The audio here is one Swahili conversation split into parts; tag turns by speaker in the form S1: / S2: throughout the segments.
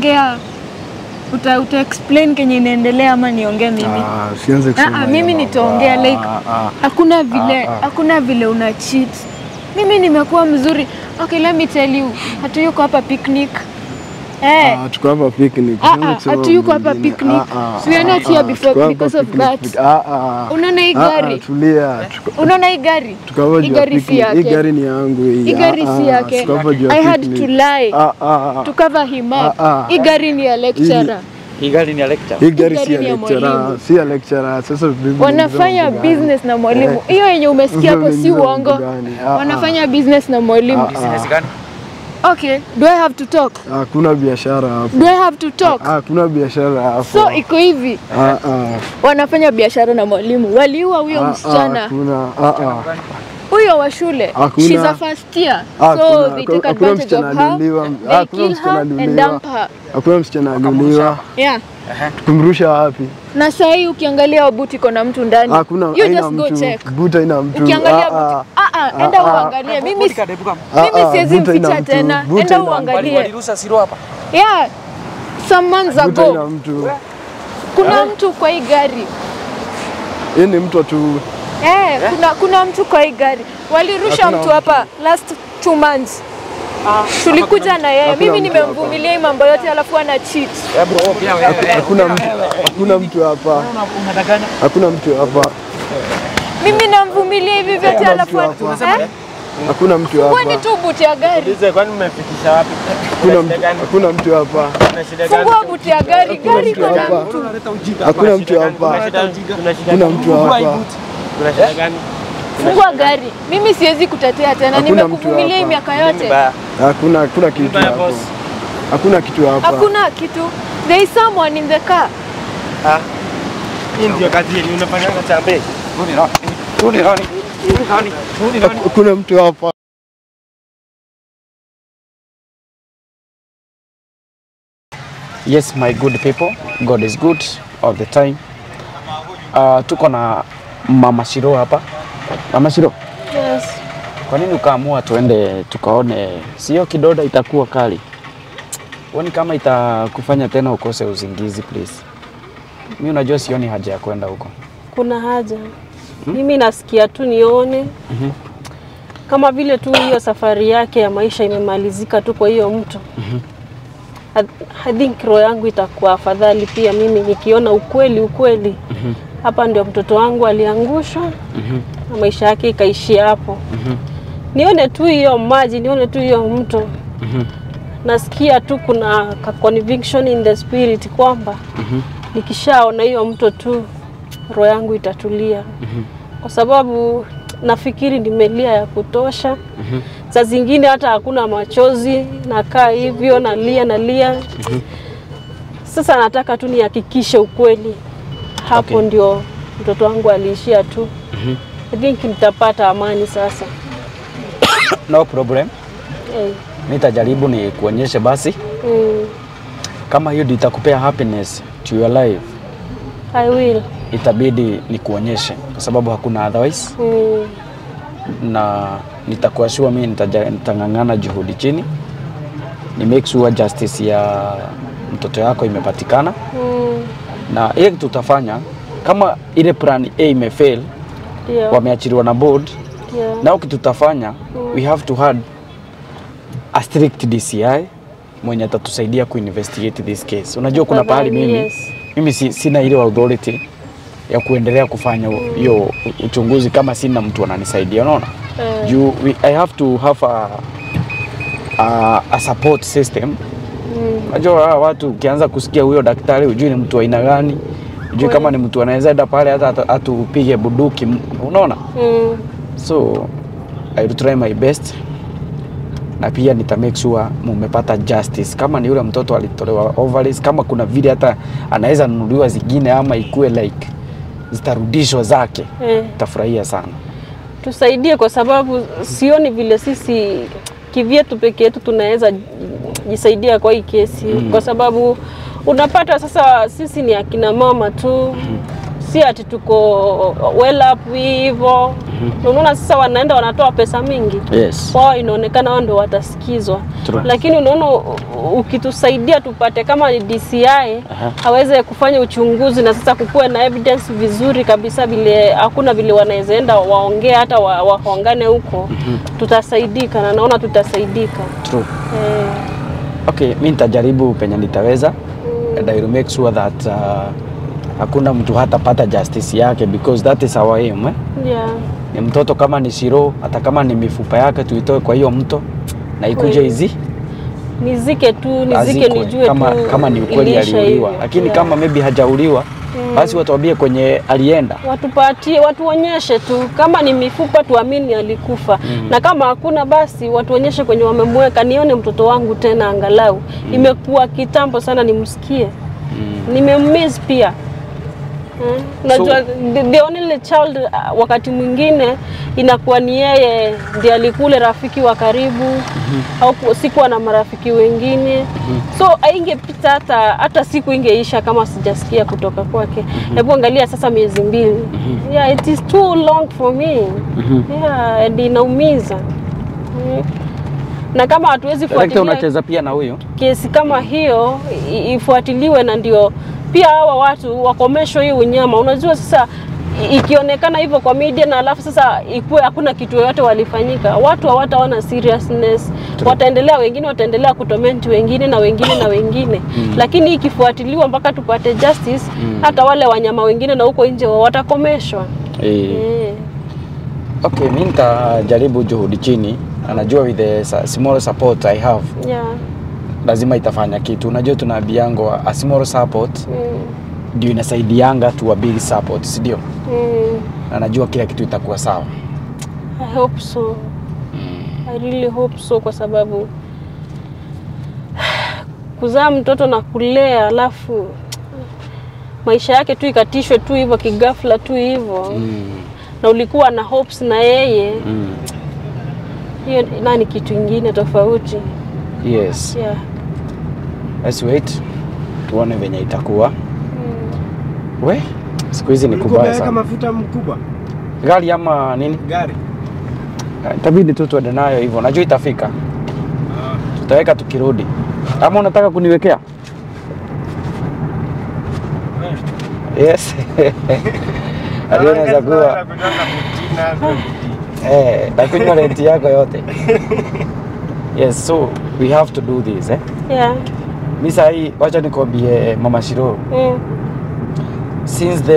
S1: utaongea uta explain kenye inaendelea ama niongee mimi?
S2: Sianze kusema.
S1: Mimi nitaongea like hakuna vile una cheat. Mimi nimekuwa mzuri. Okay, let me tell you. Hatuyuko hapa picnic.
S2: Tuko hapa picnic.
S1: Hatuyuko hapa picnic. So we are not here because of that. Unaona hii gari?
S2: Tulia.
S1: Unaona hii gari? Hii gari si yake.
S2: Hii gari ni yangu hii.
S1: Hii gari si yake. I had to lie to cover him up. Hii gari ni ya lecturer.
S3: Hii gari ni ya lecturer.
S2: Hii gari si ya lecturer. Si ya lecturer. Sasa
S1: wanafanya business na mwalimu. Hiyo yenye umesikia hapo si uongo. Wanafanya business na mwalimu.
S3: Business gani?
S1: Okay, do I have to talk?
S2: Hakuna biashara hapo.
S1: Do I have to talk?
S2: Hakuna biashara hapo.
S1: So iko hivi. Wanafanya biashara na mwalimu. Waliua huyo msichana.
S2: Hakuna.
S1: Huyo wa shule. She's a first year. So they take advantage of her. They kill her and dump her.
S2: Hakuna msichana aliuliwa.
S1: Yeah.
S2: Kumrusha wapi?
S1: Na sasa hii ukiangalia buti kuna mtu ndani. You just go check.
S2: Buta ina mtu.
S1: Ukiangalia buti. Enda uangalie. Mimi siwezi mficha tena. Enda uangalie.
S3: Walirusa shiro hapa.
S1: Yeah. Some months ago. Kuna mtu kwa hii gari.
S2: Yeye ni mtu tu.
S1: Kuna mtu kwa hii gari. Walirusha mtu hapa last 2 months. Tulikuja na yeye. Mimi nimemvumilia hii mambo yote alafu ana cheat.
S2: Hakuna mtu hapa. Hakuna mtu hapa.
S1: Mimi namvumilia hivi vyote alafu
S2: hakuna mtu hapa.
S1: Kwani tu buti ya gari?
S3: Kwani mmefikisha wapi?
S2: Hakuna mtu hapa.
S1: Fungua buti ya gari, gari kwa mtu.
S2: Hakuna mtu hapa. Hakuna mtu hapa.
S3: Tunashida gani?
S1: Fungua gari. Mimi siwezi kutetea tena. Nimekuvumilia hii miaka yote.
S2: Hakuna kitu hapa. Hakuna kitu hapa.
S1: Hakuna kitu. There is someone in the car.
S3: Hii ndio kazi yenu unafanyanga chambe.
S2: Hakuna mtu hapa.
S4: Yes, my good people, God is good all the time. Tuko na Mama Shiro hapa. Mama Shiro.
S1: Yes.
S4: Kwa nini ukaamua tuende tukaone sio kidoda itakuwa kali? Wani kama itakufanya tena ukose usingizi please. Mimi unajua sioni haja ya kwenda huko.
S5: Kuna haja. Mimi nasikia tu nione. Kama vile tu hiyo safari yake ya maisha imemalizika tu kwa hiyo mtu. I think roho yangu itakuwa afadhali pia mimi nikiona ukweli. Hapa ndio mtoto wangu aliangushwa. Na maisha yake ikaishia hapo. Nione tu hiyo maji, nione tu hiyo mto. Nasikia tu kuna conviction in the spirit kwamba nikishaona hiyo mto tu roho yangu itatulia. Kwa sababu nafikiri nimelia ya kutosha. Saa zingine hata hakuna machozi, nakaa hivyo nalia. Sasa nataka tu nihakikishe ukweli. Hapo ndio mtoto wangu aliishia tu. I think nitapata amani sasa.
S4: No problem. Nitajaribu ni kuonyeshe basi. Kama hiyo ndio itakupea happiness to your life.
S5: I will.
S4: Itabidi ni kuonyeshe kwa sababu hakuna otherwise. Na nitakuwa sure mimi nitangangana juhudi chini. Ni make sure justice ya mtoto yako imepatikana. Na ile tutafanya kama ile plan A imefail, wameachiliwa na board. Na ukitutafanya we have to have a strict DCI mwenye atatusaidia kuinvestigate this case. Unajua kuna pahali mimi sina ile authority ya kuendelea kufanya hiyo uchunguzi kama sina mtu ananisaidia, unaona? I have to have a support system. Unajua watu ukianza kusikia huyo daktari ujui ni mtu aina gani, ujui kama ni mtu anaweza enda pale hata atupige buduki, unaona? So I will try my best. Na pia nita make sure mmepata justice. Kama ni yule mtoto alitolewa ovaries, kama kuna vile hata anaweza nunuliwa zingine ama ikue like zitarudishwa zake, tafurahia sana.
S5: Tusaidie kwa sababu sioni vile sisi kivyetu peke yetu tunaweza jisaidia kwa hii kesi. Kwa sababu unapata sasa sisi ni akina mama tu. si ati tuko well up hivyo. Unaona sasa wanaenda wanatoa pesa mingi.
S4: Yes.
S5: Wao inaonekana wao ndio watasikizwa. Lakini unaona ukitusaidia tupate kama ni DCI aweze kufanya uchunguzi na sasa kukue na evidence vizuri kabisa, vile hakuna vile wanaweza enda waongee hata waongane huko. Tutasaidika na naona tutasaidika.
S4: True. Okay, mimi nitajaribu penye nitaweza. And I will make sure that hakuna mtu hatapata justice yake, because that is our aim.
S5: Yeah.
S4: Ni mtoto kama ni shiro, hata kama ni mifupa yake tuitoe kwa hiyo mto na ikuje hizi
S5: nizike tu, nizike nijue
S4: kama ni ukweli aliuliwa. Lakini kama maybe hajauliwa, basi watuambie kwenye alienda. Watupatie,
S5: watuonyeshe tu kama ni mifupa tuamini alikufa. Na kama hakuna basi watuonyeshe kwenye wamemweka, nione mtoto wangu tena angalau. Imekuwa kitambo sana nimsikie. Nimemiss pia. Unajua the only child wakati mwingine inakuwa ni yeye ndiye alikule rafiki wa karibu au sikuwa na marafiki wengine. So haingepita hata siku ingeisha kama sijasikia kutoka kwake. Hebu angalia sasa miezi 2. Yeah, it is too long for me. Yeah, and inaumiza. Na kama hatuwezi
S4: fuatilia, unacheza pia na huyo
S5: kesi kama hiyo ifuatiliwe, na ndio pia hawa watu wakomeshwe hii unyama. Unajua sasa ikionekana hivyo kwa media na alafu sasa ikuwe hakuna kitu yoyote walifanyika, watu hawataona seriousness. Wataendelea, wengine wataendelea kutomenti wengine na wengine na wengine. Lakini ikifuatiliwa mpaka tupate justice, hata wale wanyama wengine na huko nje watakomeshwa.
S4: Okay, mimi nitajaribu juhudi chini. Anajua with the small support I have.
S5: Yeah.
S4: Lazima itafanya kitu. Unajua tunaambiango a small support ndio inasaidianga to a big support, si ndio? Anajua kila kitu itakuwa sawa.
S5: I hope so. I really hope so, kwa sababu kuzaa mtoto na kulea alafu maisha yake tu ikatishwe tu hivyo kigafla tu hivyo. Na ulikuwa na hopes na yeye. Hiyo nani kitu kingine tofauti.
S4: Yes.
S5: Yeah.
S2: Let's wait. Tuone venye itakuwa. We, siku hizi ni kubaya sana.
S3: Mafuta mkubwa.
S2: Gari ama nini?
S3: Gari.
S2: Itabidi tu tuende nayo hivyo. Najua itafika. Tutaweka tukirudi. Ama unataka kuniwekea? Yes. Aliona za kuwa. Takunywa renti yako yote. Yes, so we have to do this, eh?
S5: Yeah.
S2: Misa hii, wacha nikwambie Mama Shiro. Since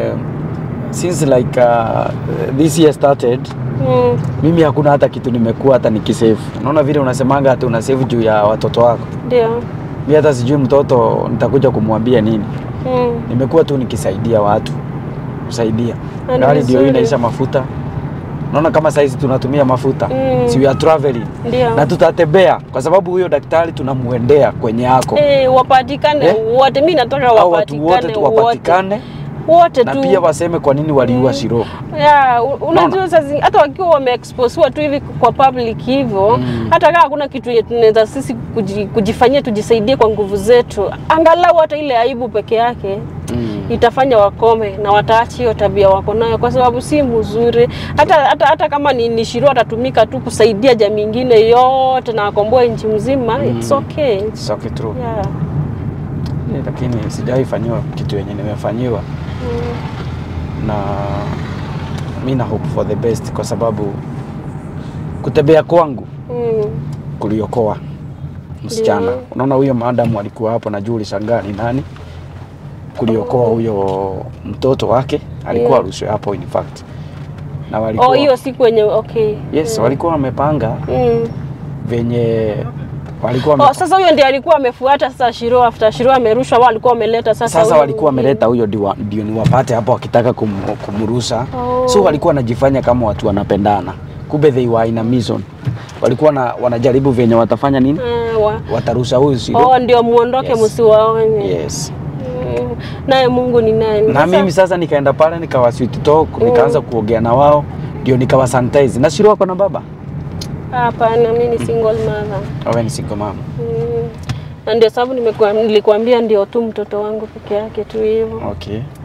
S2: like this year started, mimi hakuna hata kitu nimekuwa hata nikisave. Unaona vile unasemanga hata una save juu ya watoto wako.
S5: Ndio.
S2: Mimi hata sijui mtoto nitakuja kumwambia nini. Nimekuwa tu nikisaidia watu. Kusaidia. Gari ndio inaisha mafuta. Unaona kama saizi tunatumia mafuta. Si we are traveling. Na tutatembea kwa sababu huyo daktari tunamuendea kwenye yako.
S5: Wapatikane wote, mimi nataka wapatikane. Wote tu.
S2: Na pia waseme kwa nini waliua Shiro.
S5: Yeah, unajua sasa hata wakiwa wameexposewa tu hivi kwa public hivyo, hata kama hakuna kitu tunaweza sisi kujifanyia tujisaidie kwa nguvu zetu, angalau hata ile aibu peke yake itafanya wakome na wataachi hiyo tabia wako nayo, kwa sababu si mzuri. Hata kama ni Shiro atatumika tu kusaidia jamii nyingine yote na akomboe nchi mzima, it's okay.
S2: It's okay, true.
S5: Yeah.
S2: Lakini sijawahi fanywa kitu yenye nimefanyiwa. Na mimi na hope for the best kwa sababu kutembea kwangu kuliokoa msichana. Unaona huyo madam alikuwa hapo na Julie Shangani nani? Kuliokoa huyo mtoto wake alikuwa rushwe hapo in fact. Na walikuwa
S5: hiyo siku wenye okay.
S2: Yes, walikuwa wamepanga venye walikuwa
S5: sasa huyo ndiye alikuwa amefuata sasa Shiro, after Shiro amerushwa wao walikuwa wameleta sasa
S2: walikuwa wameleta huyo ndio ni wapate hapo wakitaka kumrusha. So walikuwa wanajifanya kama watu wanapendana. Kumbe they were in a mission. Walikuwa wanajaribu venye watafanya nini? Watarusha huyo Shiro.
S5: Ndio muondoke msiwaone.
S2: Yes.
S5: Naye Mungu ni nani?
S2: Na mimi sasa nikaenda pale nikawa sweet talk, nikaanza kuongea na wao, ndio nikawa sanitize. Na Shiro wako na baba?
S5: Hapana, mimi ni single mother.
S2: Wewe ni single mama.
S5: Na ndio sababu nilikwambia ndio tu mtoto wangu peke yake tu hivyo.
S2: Okay.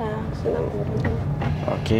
S5: sina mwingine.
S4: Okay.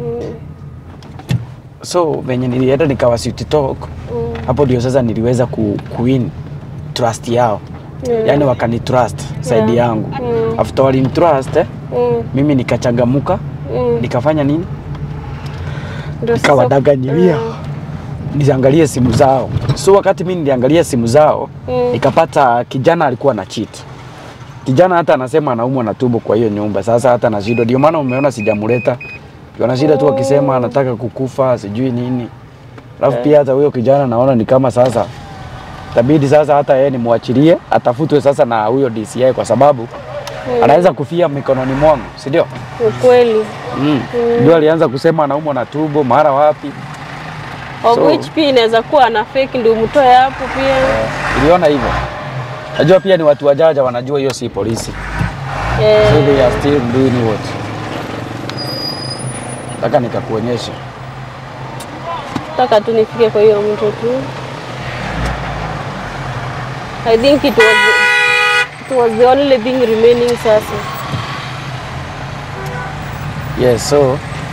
S4: So venye nilienda nikawa city talk, hapo ndio sasa niliweza kuwin trust yao. Yani wakani trust side yangu. After all in trust, mimi nikachangamuka, nikafanya nini? Nikawadanganyia. Niangalie simu zao. So wakati mimi niliangalia simu zao, nikapata kijana alikuwa na cheat. Kijana hata anasema anaumwa na tumbo kwa hiyo nyumba. Sasa hata na shida. Ndio maana umeona sijamleta. Ana shida tu akisema anataka kukufa, sijui nini. Alafu pia hata huyo kijana naona ni kama sasa tabidi sasa hata yeye nimwachilie, atafutwe sasa na huyo DCI kwa sababu anaweza kufia mikononi mwangu, si ndio?
S5: Ukweli.
S4: Ndio alianza kusema anaumwa na tumbo mara wapi.
S5: So, which pia inaweza kuwa na fake ndio mtoe hapo pia.
S4: Niliona hivyo. Najua pia ni watu wajaja wanajua hiyo si polisi. So they are still doing what? Nataka nikakuonyesha.
S5: Nataka tu nifike kwa hiyo mtu tu. I think it was the only thing remaining sasa.
S4: Yes, so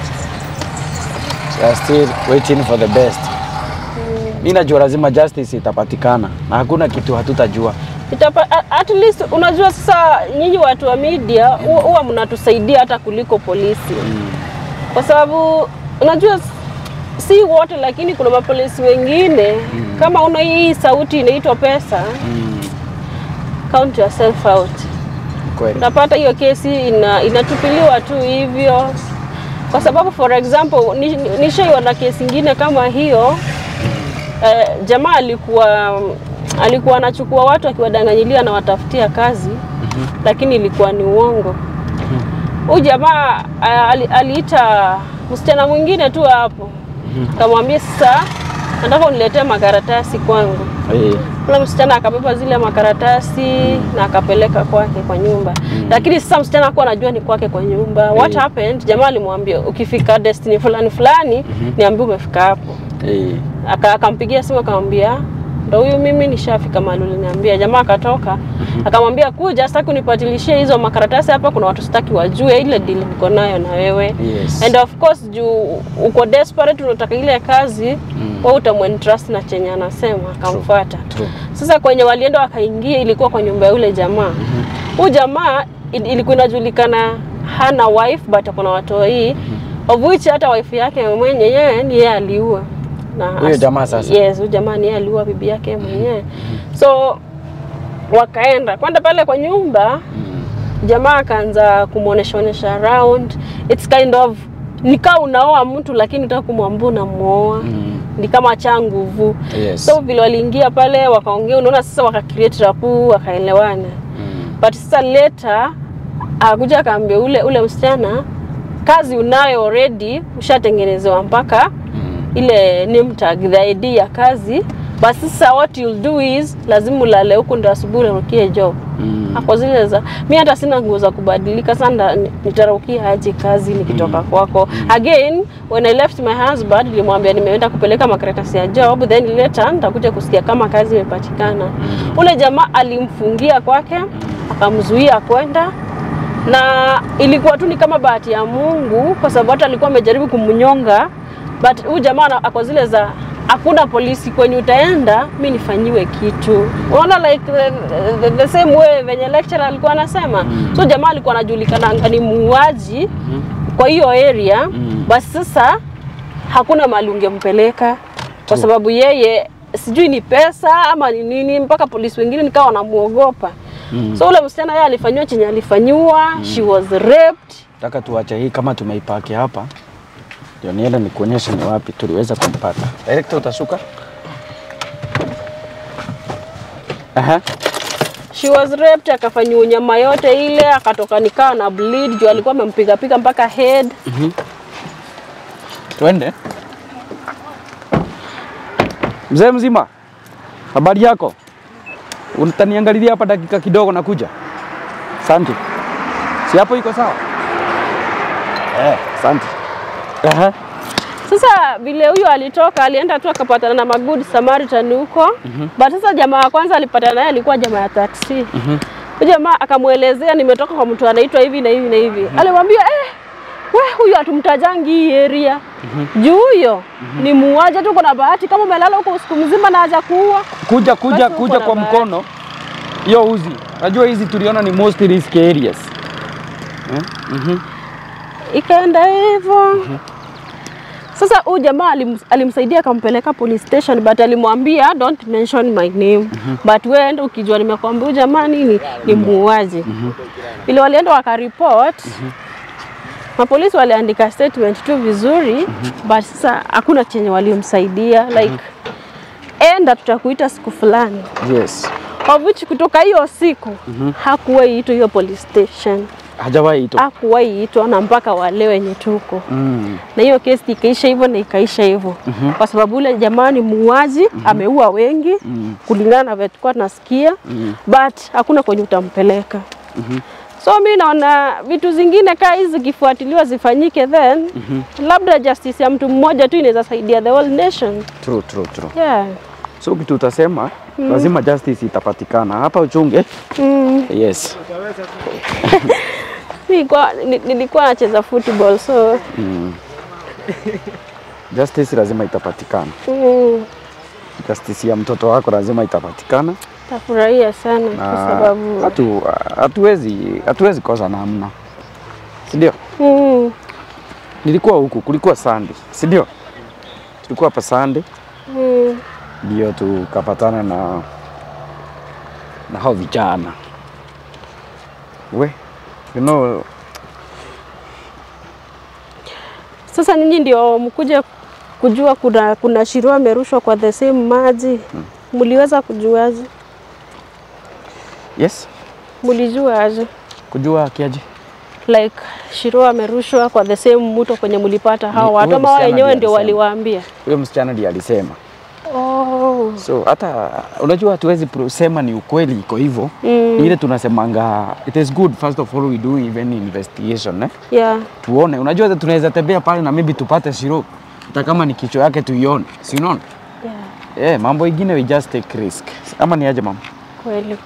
S4: we are still waiting for the best. Mimi najua lazima justice itapatikana na hakuna kitu hatutajua.
S5: At least unajua sasa nyinyi watu wa media huwa mnatusaidia hata kuliko polisi. Kwa sababu unajua si wote lakini kuna mapolisi wengine kama una hii sauti inaitwa pesa. Count yourself out.
S4: Kweli.
S5: Unapata hiyo kesi inatupiliwa tu hivyo. Kwa sababu for example nishaiona kesi nyingine kama hiyo. Jamaa alikuwa anachukua watu akiwadanganyilia na watafutia kazi lakini ilikuwa ni uongo. Huyu jamaa aliita msichana mwingine tu hapo. Akamwambia sasa nataka uniletee makaratasi kwangu. Yule msichana akabeba zile makaratasi na akapeleka kwake kwa nyumba. Lakini sasa msichana hakuwa anajua ni kwake kwa nyumba. What happened? Jamaa alimwambia ukifika destiny fulani niambie umefika hapo. Akampigia simu akamwambia ndio huyu mimi nishafika mahali uliniambia. Jamaa akatoka akamwambia kuja sitaki unipatilishie hizo makaratasi hapa kuna watu sitaki wajue ile deal niko nayo na wewe. And of course juu uko desperate unataka ile kazi wewe utamwentrust na chenye anasema akamfuata. Sasa kwenye walienda wakaingia ilikuwa kwa nyumba ya yule jamaa. Huyu jamaa ilikuwa inajulikana hana wife but kuna watoi of which hata wife yake mwenyewe ni yeye aliua.
S4: Huyo jamaa sasa.
S5: Yes, huyo jamaa ni aliua bibi yake mwenyewe. So wakaenda kwenda pale kwa nyumba. Jamaa akaanza kumuonesha around. It's kind of nikao unaoa mtu lakini unataka kumwambia unamuoa. Ni kama cha nguvu. So vile waliingia pale wakaongea unaona sasa wakacreate rapport wakaelewana. But sasa later akuja akaambia ule msichana kazi unayo already ushatengenezewa mpaka ile name tag the ID ya kazi. Basi sasa what you'll do is lazima ulale huko ndio asubuhi urukie job. Hapo zile za mimi hata sina nguo za kubadilika sana nitarukia aje kazi nikitoka kwako. Again when I left my husband nilimwambia nimeenda kupeleka makaratasi ya job then later nitakuja kusikia kama kazi imepatikana. Ule jamaa alimfungia kwake akamzuia kwenda na ilikuwa tu ni kama bahati ya Mungu kwa sababu hata alikuwa amejaribu kumnyonga. But huyu jamaa ako zile za hakuna polisi kwenye utaenda mimi nifanyiwe kitu. Unaona like the same way venye lecturer alikuwa anasema. So jamaa alikuwa anajulikana ni muuaji kwa hiyo area. Basi sasa hakuna mahali ungempeleka kwa sababu yeye sijui ni pesa ama ni nini mpaka polisi wengine nikawa wanamuogopa. So ule msichana yeye alifanywa chenye alifanywa. She was raped.
S4: Nataka tuache hii kama tumeipaki hapa. Ndio nienda nikuonyesha ni wapi tuliweza kumpata. Director utashuka?
S5: She was raped akafanywa nyama yote ile akatoka nikaa na bleed juu alikuwa amempiga mpaka head.
S4: Twende. Mzee mzima. Habari yako? Unataniangalilia hapa dakika kidogo na kuja. Asante. Si hapo iko sawa? Asante.
S5: Sasa vile huyo alitoka alienda tu akapatana na Good Samaritan huko. But sasa jamaa wa kwanza alipatana naye alikuwa jamaa ya taxi. Huyo jamaa akamuelezea nimetoka kwa mtu anaitwa hivi na hivi na hivi. Alimwambia huyu hatumtajangi hii area. Juu huyo ni muuaji tu, kuna bahati kama umelala huko usiku mzima na haja kuua.
S2: Kuja kwa mkono. Hiyo uzi. Najua hizi tuliona ni most risky areas.
S5: Ikaenda hivyo. Sasa huyu jamaa alimsaidia akampeleka police station, but alimwambia don't mention my name. But wewe enda ukijua nimekwambia huyu jamaa nini ni muuaji. Ile walienda wakareport. Mapolisi waliandika statement tu vizuri, but sasa hakuna chenye walimsaidia like enda tutakuita siku fulani.
S2: Yes.
S5: Of which kutoka hiyo siku hakuwahi itwa hiyo police station.
S2: Hajawahi itwa.
S5: Hakuwahi itwa na mpaka wale wenye tuko. Na hiyo kesi ikaisha hivyo na ikaisha hivyo. Kwa sababu ule jamaa ni muuaji, ameua wengi kulingana na vile tulikuwa tunasikia, but hakuna kwenye utampeleka. So mimi naona vitu zingine kama hizi zikifuatiliwa zifanyike, then labda justice ya mtu mmoja tu inaweza saidia the whole nation.
S2: True.
S5: Yeah.
S2: So kitu utasema lazima justice itapatikana. Hapa uchunge. Yes.
S5: Nilikuwa nacheza football so
S2: justice lazima itapatikana. Justice ya mtoto wako lazima itapatikana.
S5: Tafurahia sana kwa sababu
S2: hatuwezi kosa namna. Si ndio? Nilikuwa huku, kulikuwa Sunday. Si ndio? Tulikuwa hapa Sunday. Ndio tukapatana na hao vijana. You know,
S5: sasa ninyi ndio mkuja kujua kuna shiro amerushwa kwa the same maji. Mliweza kujuaje?
S2: Yes.
S5: Mlijua aje?
S2: Kujua kiaje?
S5: Like shiro amerushwa kwa the same mto kwenye mlipata hao watu ama wenyewe ndio waliwaambia?
S2: Huyo msichana ndiye alisema.
S5: So
S2: hata unajua hatuwezi kusema ni ukweli iko hivyo. Ni ile tunasemanga it is good first of all we do even investigation
S5: Yeah.
S2: Tuone. Unajua tunaweza tembea pale na maybe tupate shiro. Hata kama ni kichwa yake tuione. Si unaona?
S5: Yeah.
S2: Mambo ingine we just take risk. Ama ni aje mama?
S5: Kweli.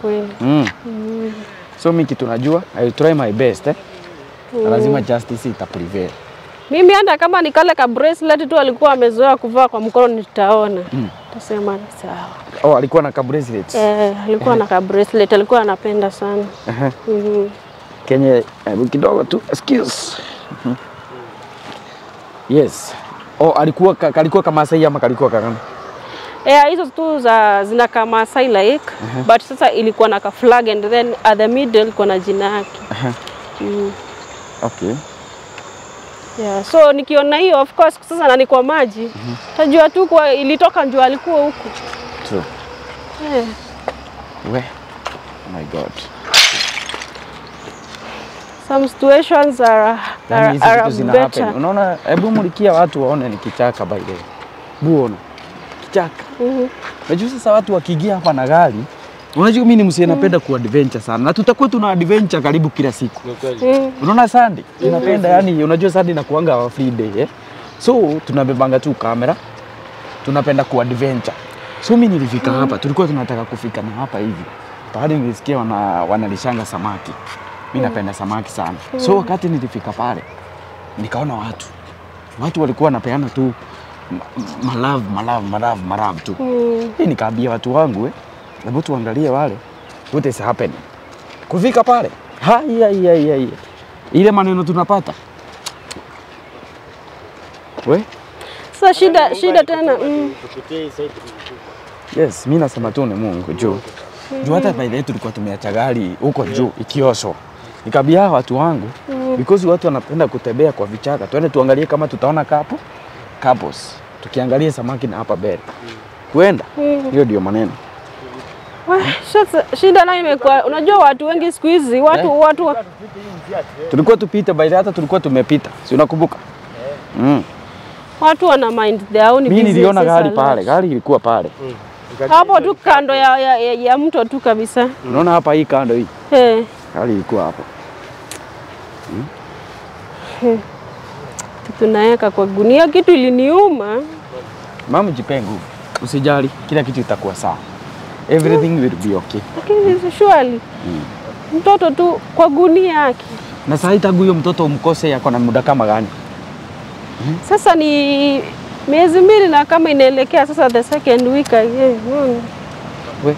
S2: So mimi kitu najua I will try my best Lazima justice itaprevail.
S5: Mimi hata kama ni kale ka bracelet tu alikuwa amezoea kuvaa kwa mkono nitaona. Tasema ni sawa.
S2: Alikuwa na ka bracelet.
S5: Alikuwa na ka bracelet, alikuwa anapenda sana.
S2: Kenye kidogo tu excuse. Yes. Kalikuwa kama Masai ama kalikuwa kama?
S5: Hizo tu zina kama Masai like, but sasa ilikuwa na ka flag and then at the middle ilikuwa na jina yake.
S2: Okay.
S5: Yeah, so nikiona hiyo of course sasa na ni kwa maji. Tajua tu kwa ilitoka njoo alikuwa huko.
S2: True. Oh my God.
S5: Some situations are better.
S2: Unaona, hebu mulikia watu waone ni kichaka by the way. Buona. Kichaka. Unajua sasa watu wakiingia hapa na gari, unajua mimi ni msee napenda ku adventure sana. Na tutakuwa tuna adventure karibu kila siku. Unaona Sunday? Tunapenda yani unajua Sunday inakuanga free day So tunabebanga tu kamera. Tunapenda ku adventure. So mimi nilifika hapa, tulikuwa tunataka kufika na hapa hivi. Baada nilisikia wanalishanga samaki. Mimi napenda samaki sana. So wakati nilifika pale nikaona watu walikuwa wanapeana tu malavu tu. Nikaambia watu wangu hebu tuangalie wale what is happening. Kufika pale ile maneno tunapata
S5: sasa shida tena.
S2: Yes, mimi nasema tu ni Mungu juu hata by the way tulikuwa tumeacha gari huko juu ikioshwa. Nikaambia watu wangu because watu wanapenda kutembea kwa vichaka, twende tuangalie kama tutaona couples tukiangalia samaki na hapa mbele. Kwenda hiyo ndio maneno.
S5: Shida nayo imekuwa unajua watu wengi siku hizi watu
S2: tulikuwa tupita by the hata tulikuwa tumepita. Si unakumbuka?
S5: Watu wana mind their own business.
S2: Mimi niliona gari ilikuwa pale.
S5: Hapo tu kando ya mto tu kabisa.
S2: Unaona hapa hii kando hii? Gari ilikuwa hapo.
S5: Tunaweka kwa gunia, kitu iliniuma.
S2: Mama jipengu, usijali, kila kitu itakuwa sawa. Everything will be okay.
S5: Lakini surely mtoto tu kwa gunia yake.
S4: Na sasa tangu huyo mtoto umkose yako na muda kama gani?
S5: Sasa ni miezi 2 na kama inaelekea sasa the second week again.
S4: We.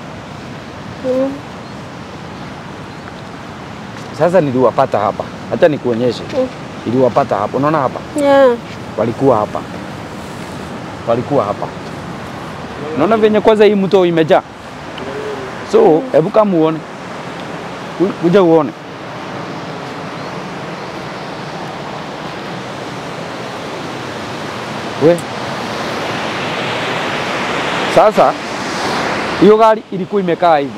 S4: Sasa niliwapata hapa. Hata nikuonyeshe. Niliwapata hapa. Unaona hapa?
S5: Yeah.
S4: Walikuwa hapa. Walikuwa hapa. Unaona venye kwanza hii mto imejaa. So, hebu kama uone. Kuja uone. We. Sasa hiyo gari ilikuwa imekaa hivi.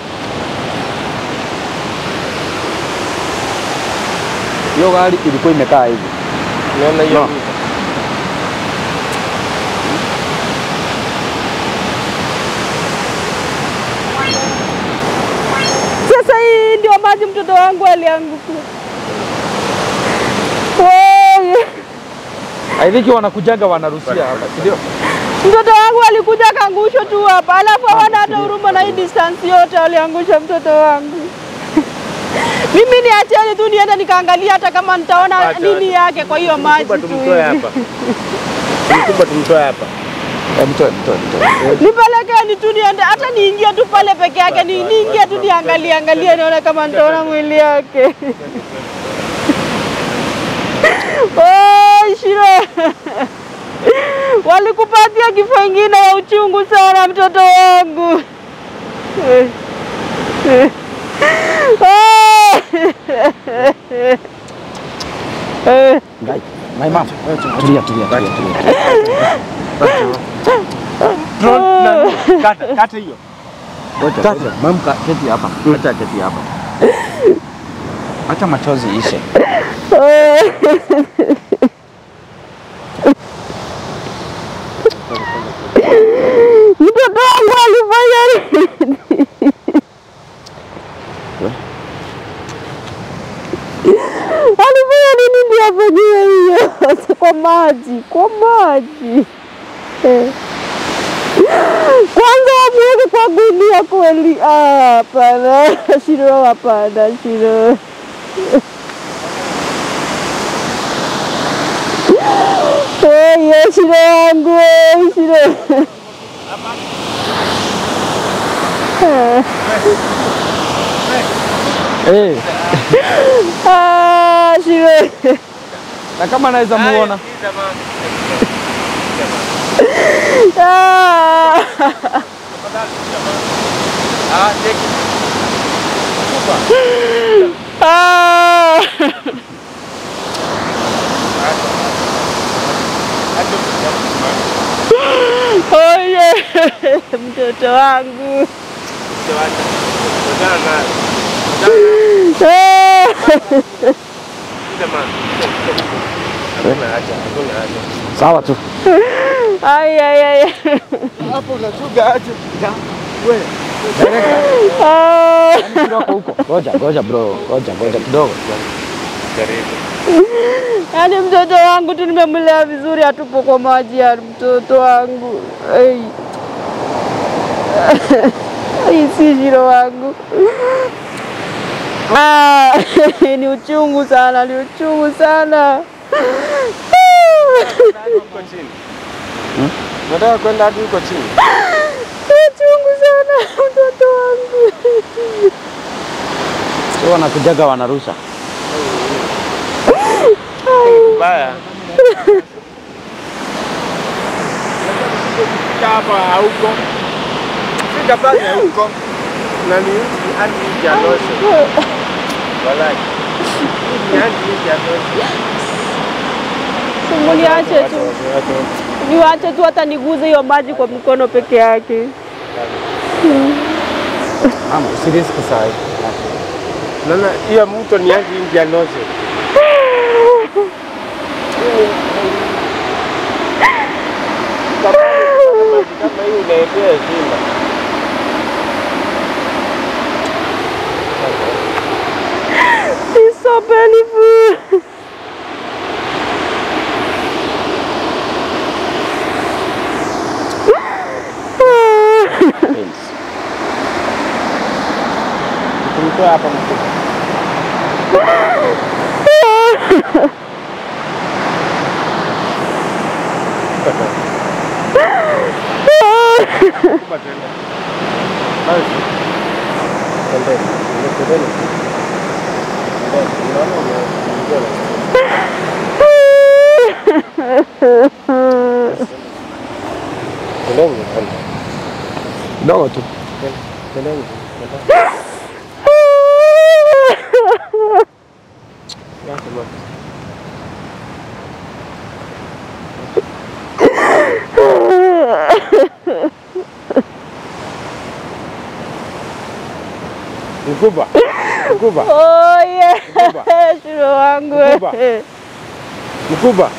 S4: Hiyo gari ilikuwa imekaa hivi.
S3: Unaona hiyo? No.
S5: Sasa hii ndio maji mtoto wangu alianguka.
S4: I think wanakujaga wanarusia hapa, ndio?
S5: Mtoto wangu alikuja kaangusho tu hapa, alafu hawana hata huruma na hii distance yote waliangusha mtoto wangu. Mimi niacheni tu niende nikaangalia hata kama nitaona nini yake kwa hiyo maji tu.
S3: Tumtoe hapa. Tumtoe hapa.
S4: Mtoe.
S5: Nipelekeni tu niende hata niingie tu pale peke yake niingie tu niangalie nione kama nitaona mwili yake. Oh, Shiro. Walikupatia kifo ingine ya uchungu sana mtoto wangu.
S4: My mom. Tulia.
S3: Kata hiyo.
S4: Mom keti hapa. Acha keti hapa. Acha machozi ishe.
S5: Mtoto wangu alifanya nini? Alifanya nini ndio afanyie hiyo? Kwa maji. Kwanza wamweke kwa gunia kweli. Hapana, Shiro, hapana, Shiro. Shiro wangu, Shiro. Shiro.
S4: Na kama naweza muona.
S5: Mtoto wangu.
S4: Sawa tu.
S5: Ay.
S3: Hapo unachuga aje? Wewe.
S4: Huko. Ngoja bro. Ngoja kidogo.
S5: Yaani mtoto wangu tu nimemlea vizuri, atupo kwa maji ya mtoto wangu. Si Shiro wangu. Ni uchungu sana.
S3: Nataka kwenda hadi huko chini.
S5: Uchungu sana mtoto wangu.
S4: Sio wanakujaga wanarusha.
S3: Baya. Hapa huko. Fika pale huko. Na ni hadi Janosho. Walai. Ni hadi Janosho.
S5: Niwache tu hata niguze hiyo maji kwa mkono peke yake.
S4: Mama, serious kisai.
S3: Nana hiyo mto ni hadi Janosho. Kama hiyo unaendea zima.
S5: It's so painful.
S3: Tumtoe hapa mtoto.
S4: Dogo tu.
S3: Mkubwa. Mkubwa.
S5: Oh yeah. Shiro wangu.
S3: Mkubwa. Mkubwa.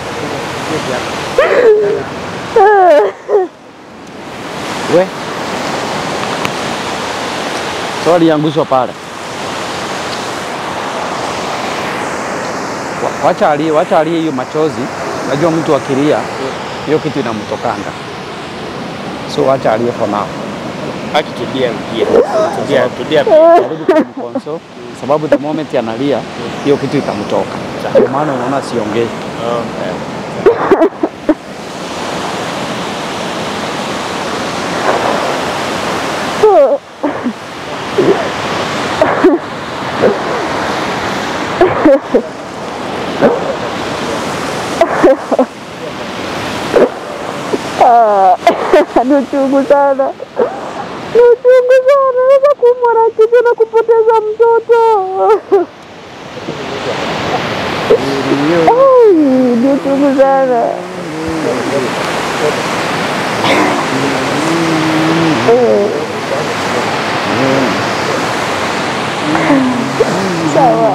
S4: We. Swali yangushwa pale. Wacha alie hiyo machozi. Najua mtu akilia hiyo kitu inamtokanga. So wacha alie for now.
S3: Akitulia pia. Tulia.
S4: Karibu kumkonsole sababu the moment analia hiyo kitu itamtoka. Kwa maana unaona siongei.
S5: Ni uchungu sana. Ni uchungu sana. Naweza kuumwa na kichwa na kupoteza mtoto. Ni uchungu sana. Sawa.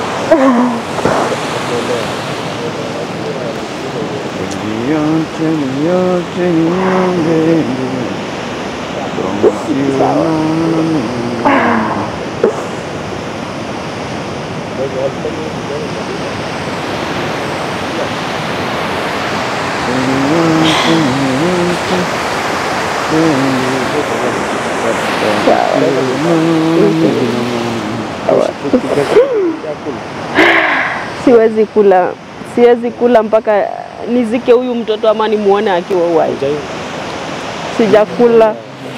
S5: Siwezi kula mpaka nizike huyu mtoto ama nimuone akiwa uhai. Sijakula.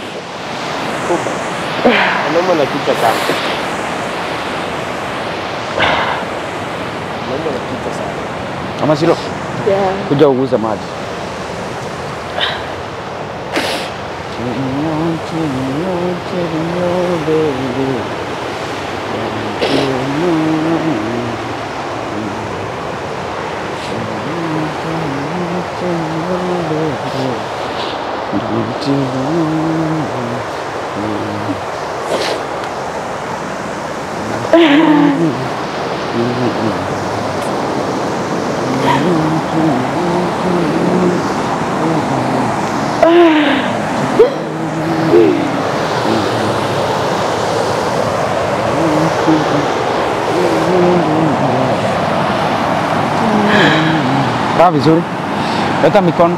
S3: Anauma na kichwa sana.
S4: Kama Shiro.
S5: Yeah.
S4: Kuja uguze maji. Kaa vizuri. Leta mikono.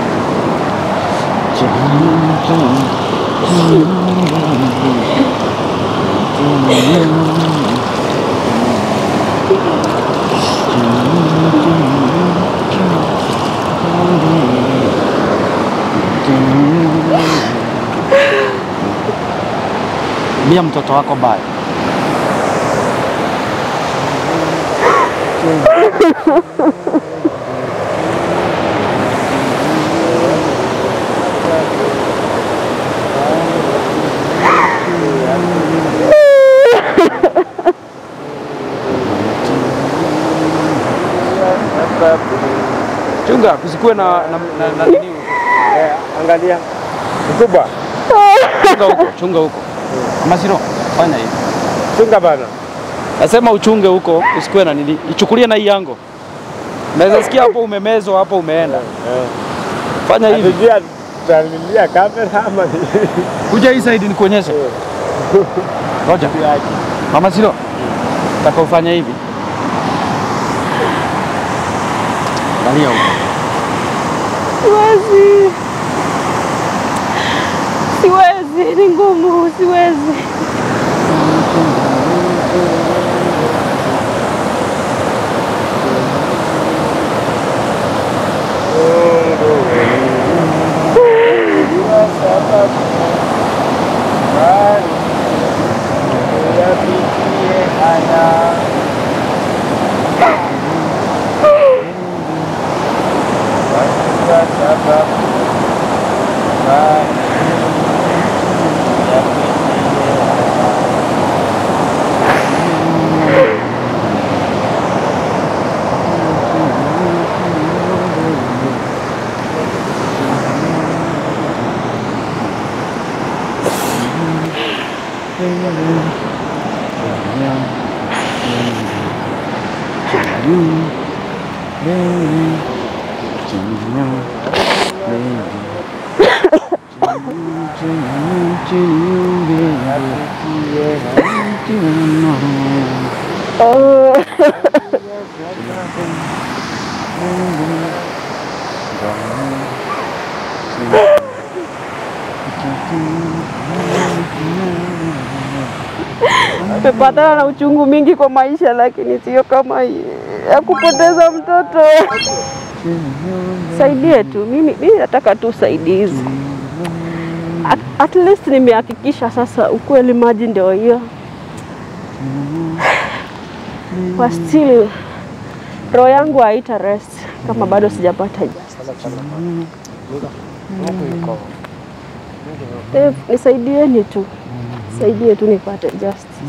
S4: Bia mtoto wako baya. Chunga, kusikuwe na nini.
S3: Angalia. Mkubwa.
S4: Chunga huko. Masiro, fanya hivi.
S3: Chunga bana.
S4: Nasema uchunge huko, usikuwe na nini. Ichukulie na hii yango. Naweza sikia hapo umemezwa, hapo umeenda. Fanya hivi.
S3: Tutaangalia kamera ama
S4: kuja hii side nikuonyeshe. Ngoja. Mama Silo. Nataka ufanye hivi. Angalia huko.
S5: Siwezi, ni ngumu, siwezi. Nimepatana na uchungu mingi kwa maisha, lakini sio kama ya kupoteza mtoto. Saidie tu, mimi nataka tu usaidizi. At least nimehakikisha sasa ukweli maji ndio hiyo. Kwa still roho yangu haita rest kama bado sijapata justice. Nisaidieni tu. Saidie tu nipate justice.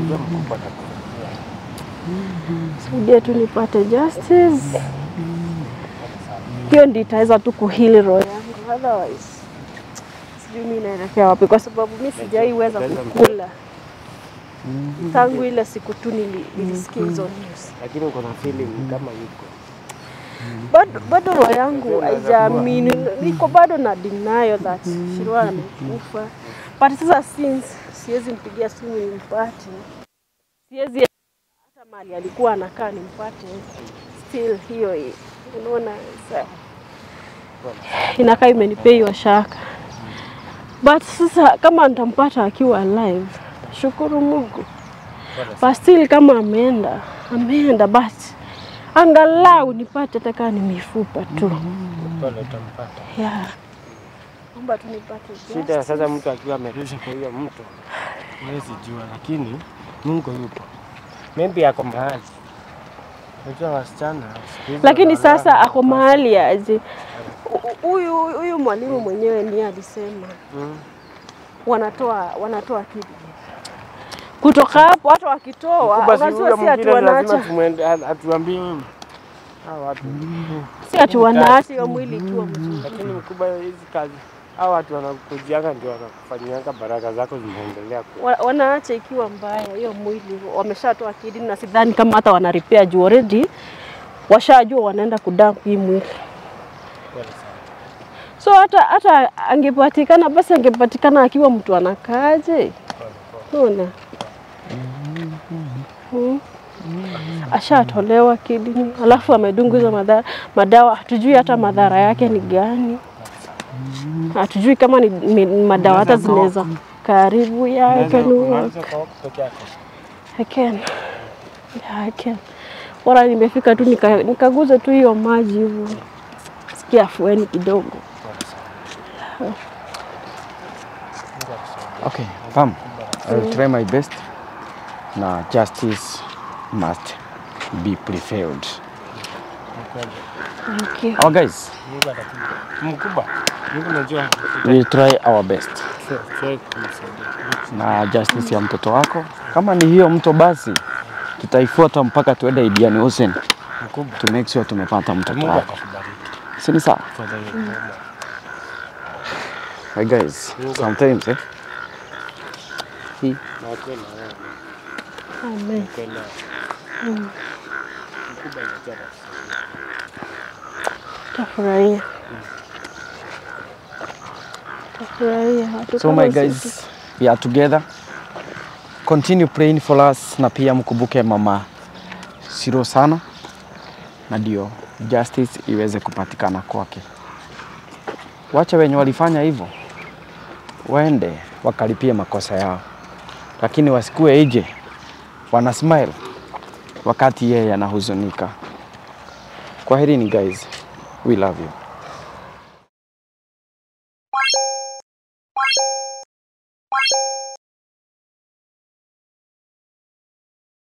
S5: Saidie tu nipate justice. Hiyo ndio itaweza tu kuhili roho yangu. Otherwise sijui mimi naelekea wapi, kwa sababu mimi sijaiweza kukula tangu ile siku tu nilisikia hizo news.
S3: Lakini uko na feeling kama yuko.
S5: Bado roho yangu haijaamini, niko bado na denial that Shiro amekufa. But sasa since siwezi mpigia simu nimpate, siwezi hata mali alikuwa anakaa nimpate, still hiyo unaona sasa inakaa imenipea hiyo shaka. But sasa kama nitampata akiwa alive, shukuru Mungu. But still kama ameenda basi angalau nipate hata kama ni mifupa tu.
S3: Pale utampata.
S5: Yeah. Naomba tu nipate.
S3: Shida sasa mtu akiwa amerusha kwa hiyo mtu. Huwezi jua, lakini Mungu yupo. Maybe ako mahali. Unajua wasichana.
S5: Lakini sasa ako mahali aje? Huyu mwalimu mwenyewe ndiye alisema. Wanatoa kitu. Kutoka hapo hata wakitoa, unajua si atu wanaacha.
S3: Atuambie hao watu.
S5: Si atu wanaacha hiyo mwili ikiwa mzuri.
S3: Lakini mkubwa hizi kazi. Hao watu wanakujianga ndio wanakufanyianga baraka zako zinaendelea.
S5: Wanaacha ikiwa mbaya hiyo mwili. Wameshatoa kidini na sidhani kama hata wana repair juu already washajua wanaenda kudump hii mwili. So hata angepatikana basi angepatikana akiwa mtu anakaaje? Unaona? Ashatolewa kidini, alafu amedunguza madawa, hatujui hata madhara yake ni gani. Hatujui kama ni madawa hata zinaweza karibu yake. I can. Bora nimefika tu nikaguza tu hiyo maji hivyo. Sikia afueni kidogo.
S2: Okay, fam. I will try my best. Na justice must be prevailed.
S5: Thank you.
S2: Oh guys,
S3: Mkubwa. Mungu najua.
S2: we will try our best. Na justice ya mtoto wako, kama ni hiyo mto basi tutaifuata mpaka tuende Idiani Hussein.
S3: Mkubwa.
S2: To make sure tumepata mtoto wako. Si ni sawa? Hey guys, sometimes
S5: Amen. Tafurahia.
S2: So my guys, we are together. Continue praying for us na pia mkumbuke mama Shiro sana na ndio justice iweze kupatikana kwake. Wacha wenye walifanya hivyo waende wakalipie makosa yao, lakini wasikue ije wana smile wakati yeye anahuzunika. Kwaherini guys, we love you.